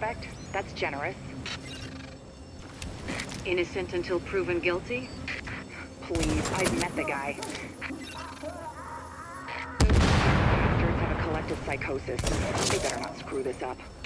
suspect? That's generous. Innocent until proven guilty? Please, I've met the guy. Those bastards have a collective psychosis. They better not screw this up.